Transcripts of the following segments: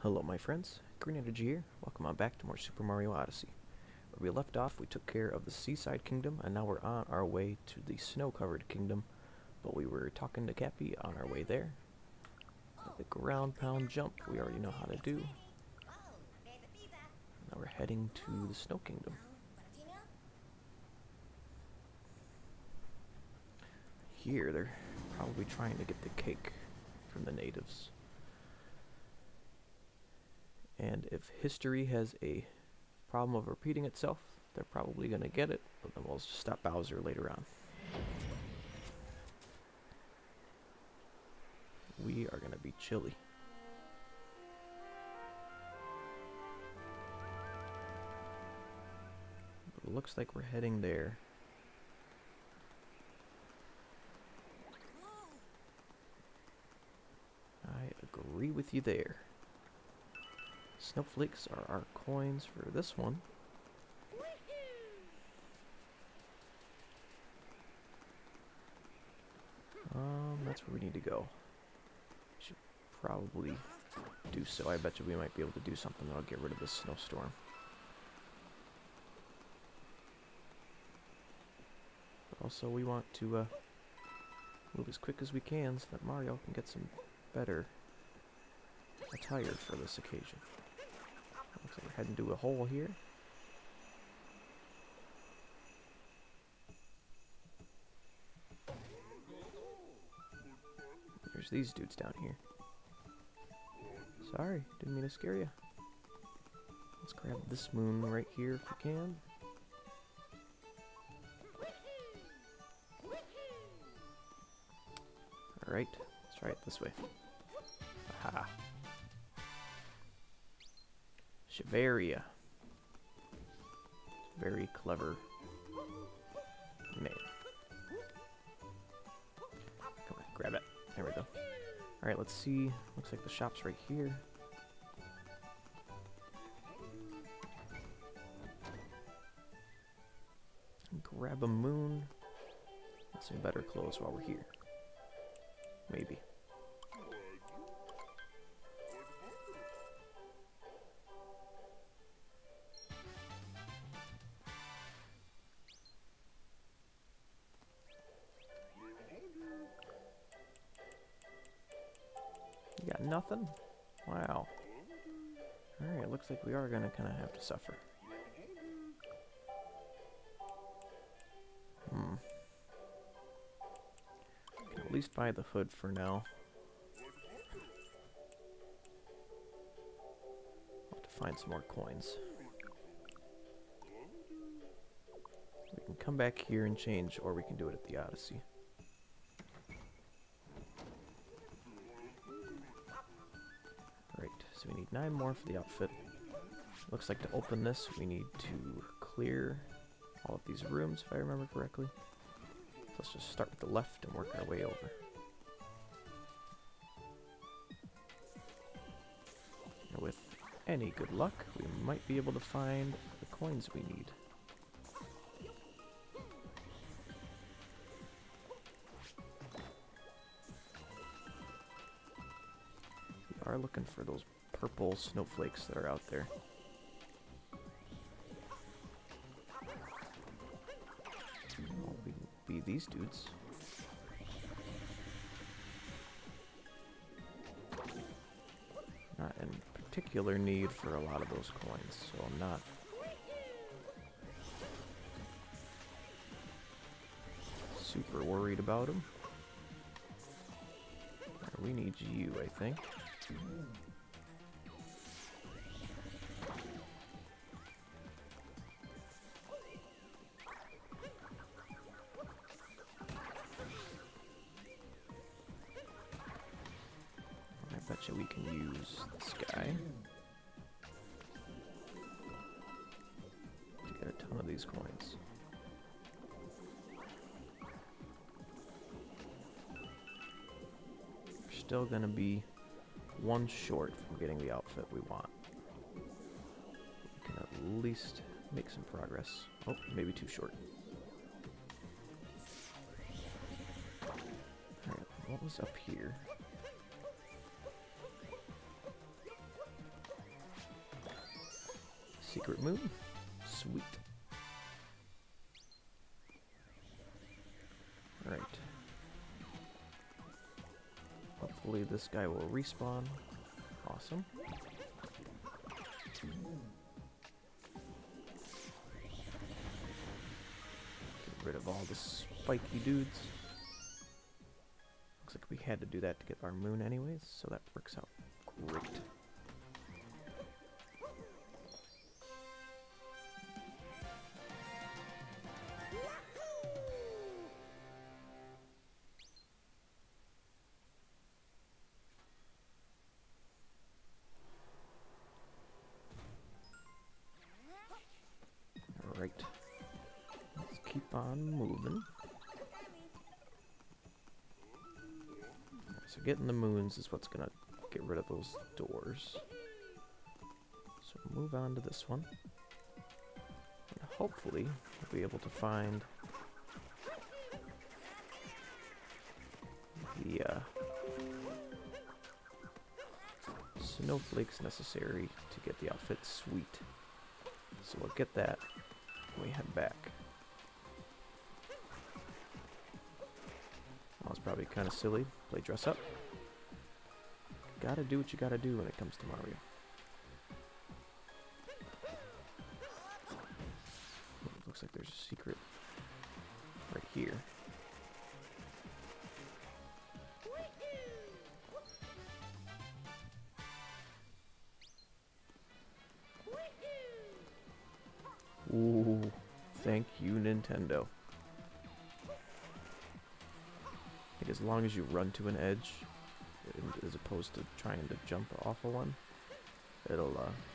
Hello my friends, Green Energy here. Welcome on back to more Super Mario Odyssey. Where we left off, we took care of the Seaside Kingdom, and now we're on our way to the Snow-Covered Kingdom. But we were talking to Cappy on our way there. The ground pound jump we already know how to do. Now we're heading to the Snow Kingdom. Here, they're probably trying to get the cake from the natives. And if history has a problem of repeating itself, they're probably going to get it, but then we'll stop Bowser later on. We are going to be chilly. It looks like we're heading there. I agree with you there. Snowflakes are our coins for this one. That's where we need to go. Should probably do so. I bet you we might be able to do something that'll get rid of this snowstorm. But also, we want to move as quick as we can so that Mario can get some better attire for this occasion. Looks like we're heading to a hole here. There's these dudes down here. Sorry, didn't mean to scare you. Let's grab this moon right here if we can. Alright, let's try it this way. Aha. Shiveria. Very clever name. Come on, grab it. There we go. Alright, let's see. Looks like the shop's right here. Grab a moon. Get some better clothes while we're here. Maybe. You got nothing? Wow. Alright, looks like we are gonna kinda have to suffer. Can at least buy the hood for now. I'll have to find some more coins. We can come back here and change, or we can do it at the Odyssey. Right, so we need 9 more for the outfit. Looks like to open this, we need to clear all of these rooms, if I remember correctly. So let's just start with the left and work our way over. And with any good luck, we might be able to find the coins we need. We are looking for those purple snowflakes that are out there. Well, we can be these dudes. Not in particular need for a lot of those coins, so I'm not super worried about them. We need you, I think. I bet you we can use this guy to get a ton of these coins. We're still gonna be one short from getting the outfit we want. We can at least make some progress. Oh, maybe too short. Alright, what was up here? Secret moon. Sweet. Alright. Hopefully this guy will respawn. Awesome. Get rid of all the spiky dudes. Looks like we had to do that to get our moon anyways, so that works out great. Alright. Let's keep on moving. So getting the moons is what's gonna get rid of those doors. So move on to this one. And hopefully we'll be able to find the snowflakes necessary to get the outfit sweet. So we'll get that when we head back. That was probably kind of silly. Play dress up. Gotta do what you gotta do when it comes to Mario. It looks like there's a secret right here. Ooh, thank you, Nintendo. I think as long as you run to an edge, as opposed to trying to jump off of one, it'll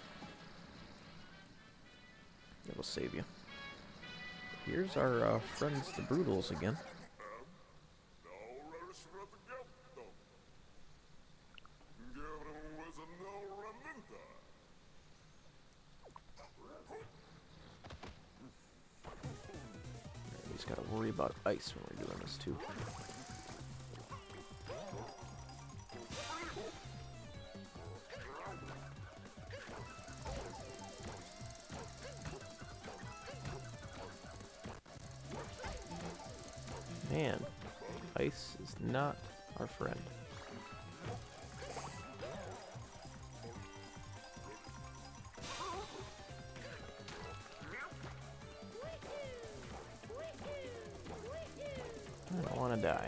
save you. Here's our friends, the Brutals, again. We just gotta worry about ice when we're doing this too. Man, ice is not our friend. I don't want to die.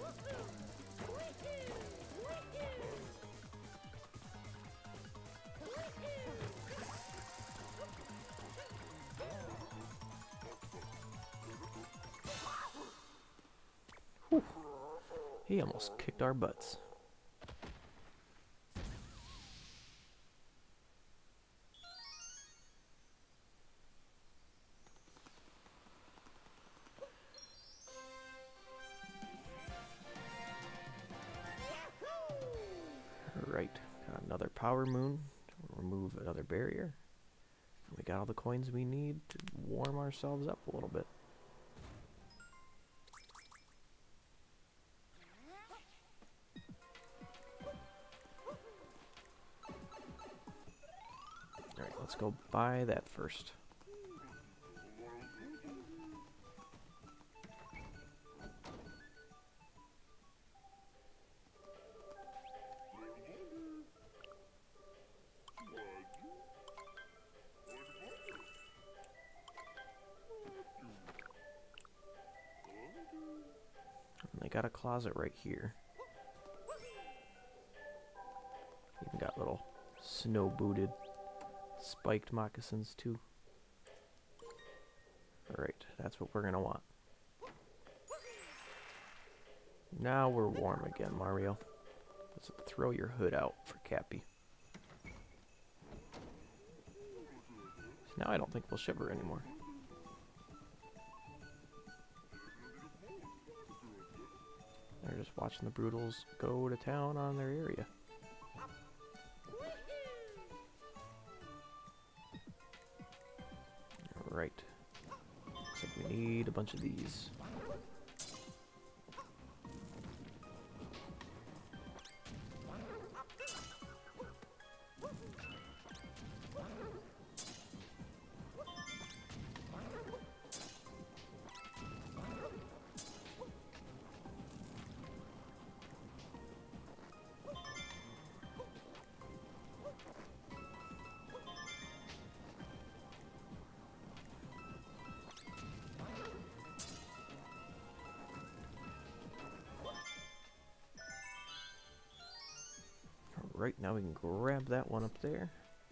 Whew. He almost kicked our butts. Alright, got another power moon to remove another barrier. And we got all the coins we need to warm ourselves up a little bit. Alright, let's go buy that first. And they got a closet right here. Even got little snow-booted spiked moccasins too. Alright, that's what we're gonna want. Now we're warm again, Mario. Let's throw your hood out for Cappy. So now I don't think we'll shiver anymore. They're just watching the Brutals go to town on their area. Alright. Looks like we need a bunch of these. Alright, now we can grab that one up there.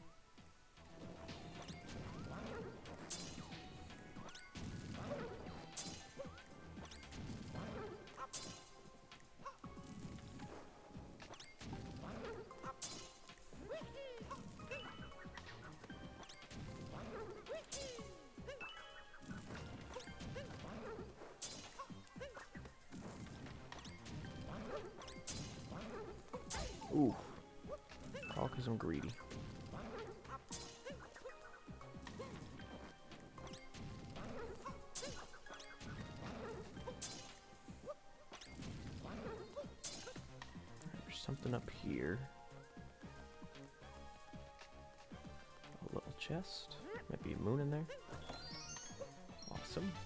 Ooh. All because I'm greedy. There's something up here. A little chest. Might be a moon in there. Awesome.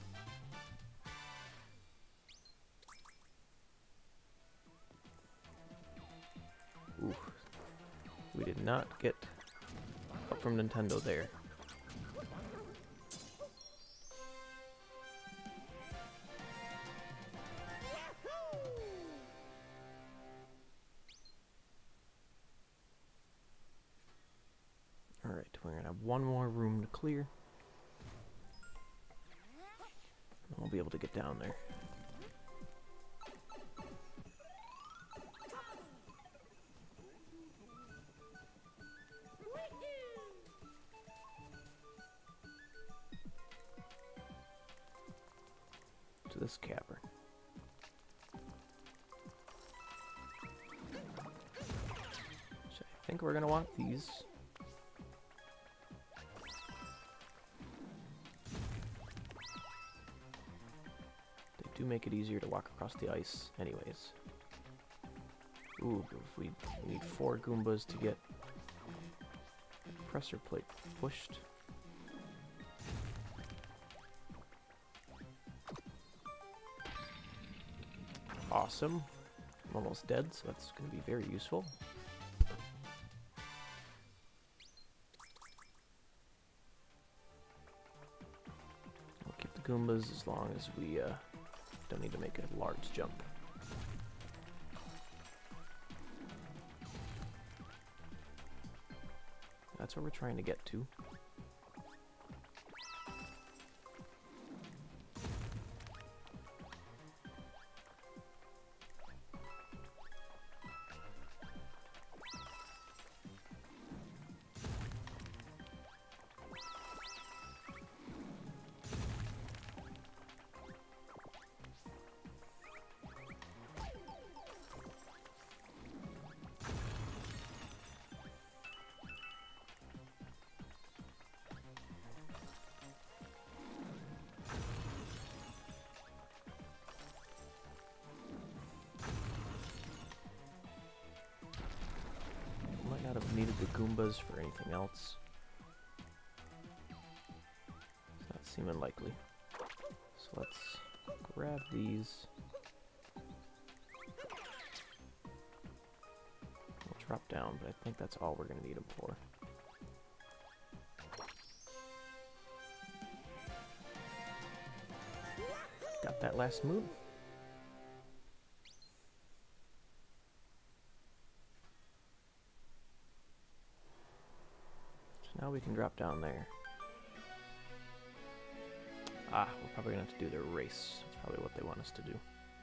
Ooh. We did not get up from Nintendo there. Alright, we're gonna have one more room to clear. And we'll be able to get down there. To this cavern. So I think we're gonna want these. They do make it easier to walk across the ice anyways. Ooh, if we need 4 Goombas to get the pressure plate pushed. Awesome. I'm almost dead, so that's going to be very useful. We'll keep the Goombas as long as we don't need to make a large jump. That's where we're trying to get to. Not have needed the Goombas for anything else. It's not seeming likely. So let's grab these. We'll drop down, but I think that's all we're going to need them for. Got that last moon. Now we can drop down there. Ah, we're probably going to have to do their race. That's probably what they want us to do.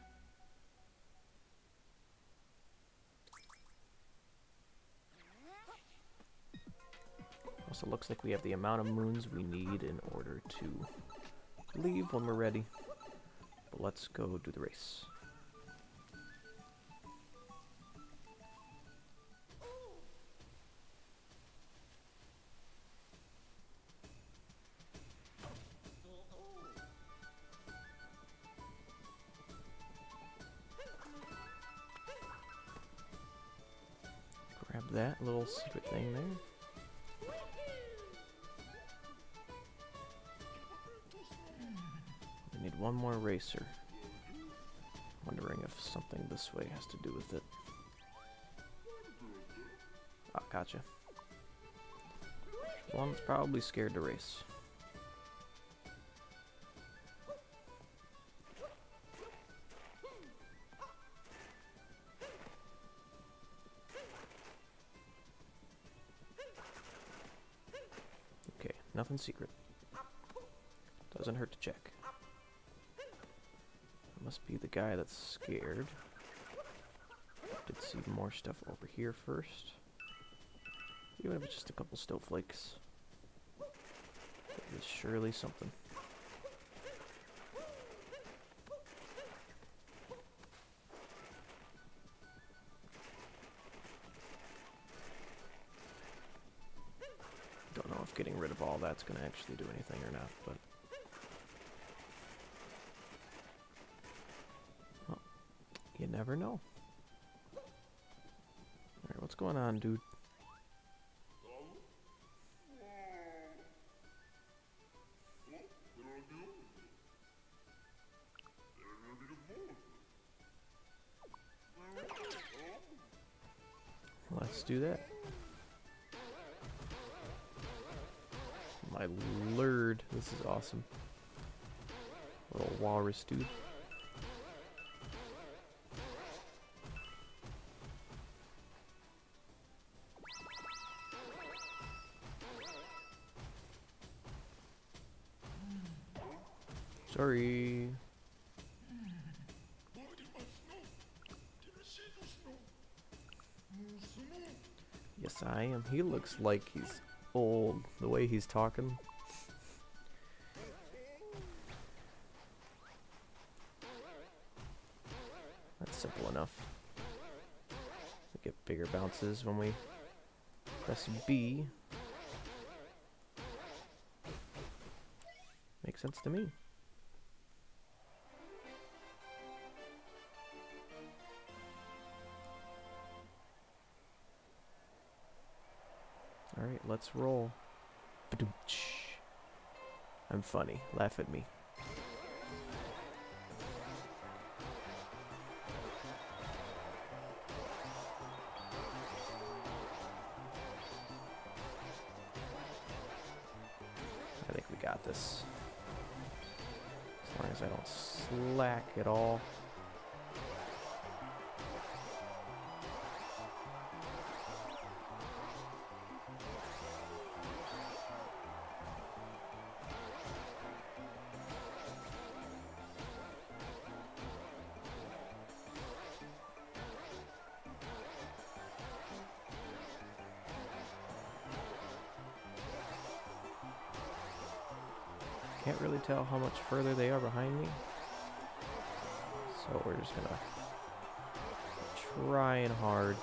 Also looks like we have the amount of moons we need in order to leave when we're ready. But let's go do the race. Grab that little secret thing there. We need one more racer. Wondering if something this way has to do with it. Ah, gotcha. One's probably scared to race. Nothing secret. Doesn't hurt to check. Must be the guy that's scared. Did see more stuff over here first. Even if it's just a couple snowflakes. There's surely something. Don't know if getting rid of all that's going to actually do anything or not, but... well, you never know. Alright, what's going on, dude? Let's do that. My lord, this is awesome. Little walrus dude. Sorry. Yes, I am. He looks like he's old, the way he's talking. That's simple enough. We get bigger bounces when we press B. Makes sense to me. Alright, let's roll. I'm funny. Laugh at me. I think we got this. As long as I don't slack at all. Can't really tell how much further they are behind me. So we're just gonna trying hard.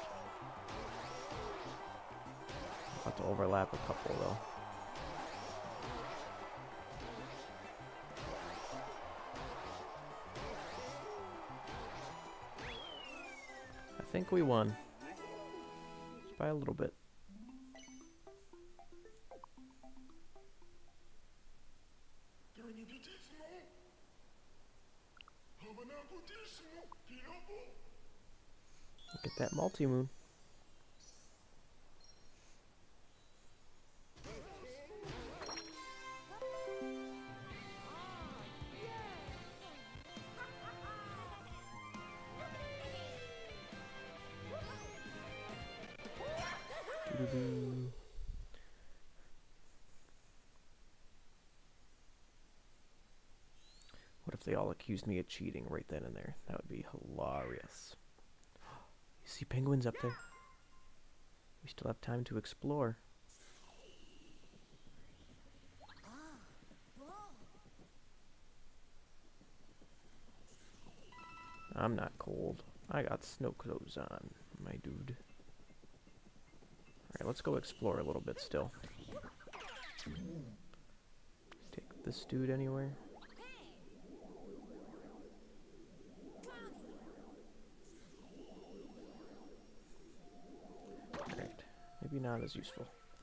About to overlap a couple though. I think we won. Just by a little bit. Look at that multi-moon. What if they all accused me of cheating right then and there? That would be hilarious. You see penguins up there? We still have time to explore. I'm not cold. I got snow clothes on, my dude. Alright, let's go explore a little bit still. Take this dude anywhere. Alright, maybe not as useful.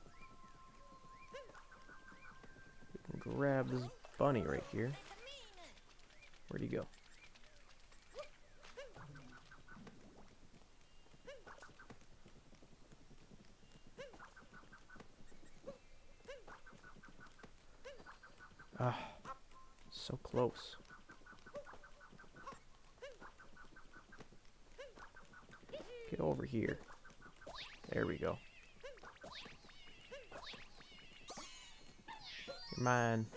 We can grab this bunny right here. Where'd he go? Ah, so close. Get over here. There we go. Mine.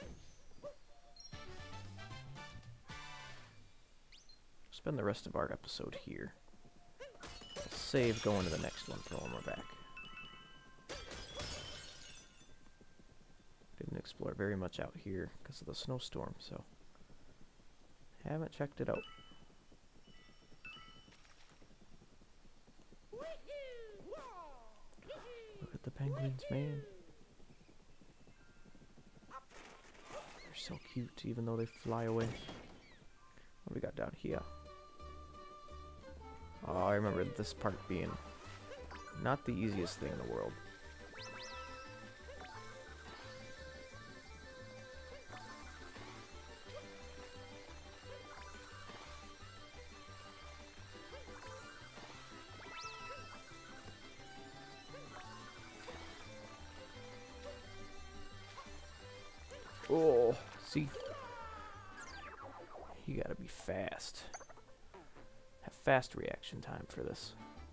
Spend the rest of our episode here. I'll save going to the next one for when we're back. Didn't explore very much out here because of the snowstorm, so haven't checked it out. Look at the penguins, man. They're so cute, even though they fly away. What do we got down here? Oh, I remember this part being not the easiest thing in the world. Oh, see? You gotta be fast. Have fast reaction time for this.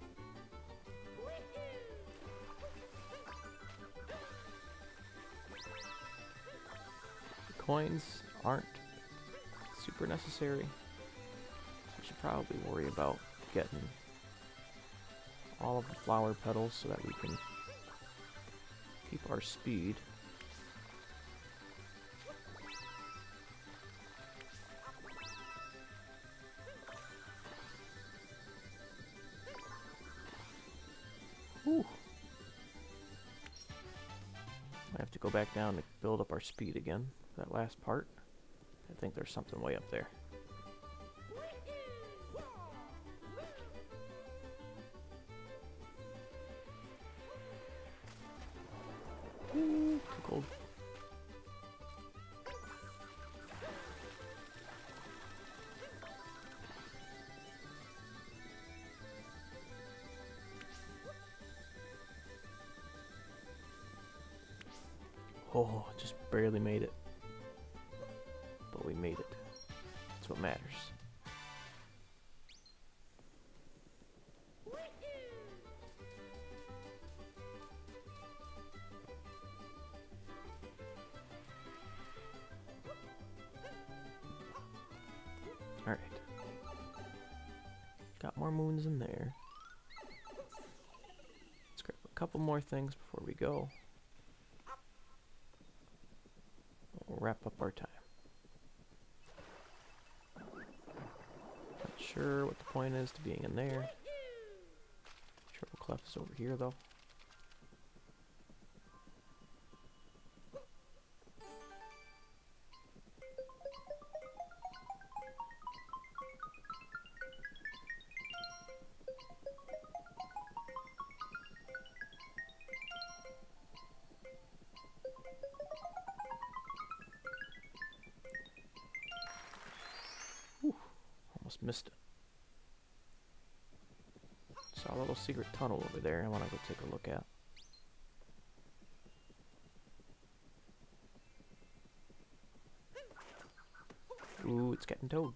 The coins aren't super necessary, so we should probably worry about getting all of the flower petals so that we can keep our speed. Whew. I have to go back down to build up our speed again. That last part. I think there's something way up there. Ooh, too cold. Oh, just barely made it. But we made it. That's what matters. Alright. Got more moons in there. Let's grab a couple more things before we go. We'll wrap up our time. Not sure what the point is to being in there. Triple clef is over here though. Almost missed it. Saw a little secret tunnel over there I want to go take a look at. Ooh, it's getting towed.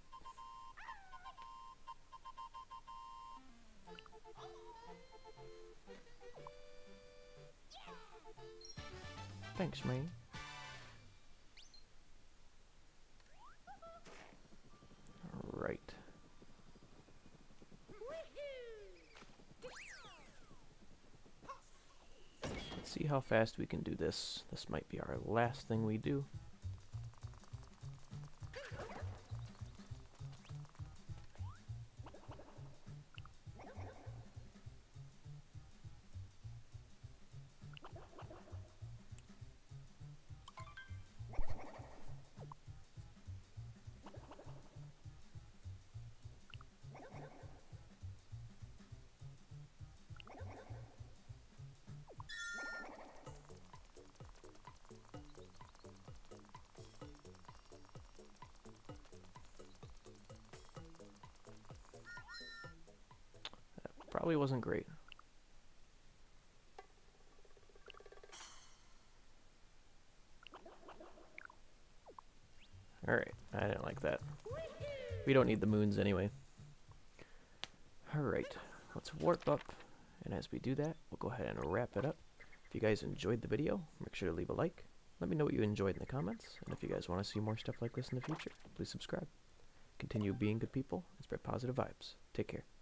Thanks, man. Alright. Let's see how fast we can do this. This might be our last thing we do. Probably wasn't great. Alright, I didn't like that. We don't need the moons anyway. Alright, let's warp up, and as we do that, we'll go ahead and wrap it up. If you guys enjoyed the video, make sure to leave a like, Let me know what you enjoyed in the comments, and if you guys want to see more stuff like this in the future, please subscribe. Continue being good people and spread positive vibes. Take care.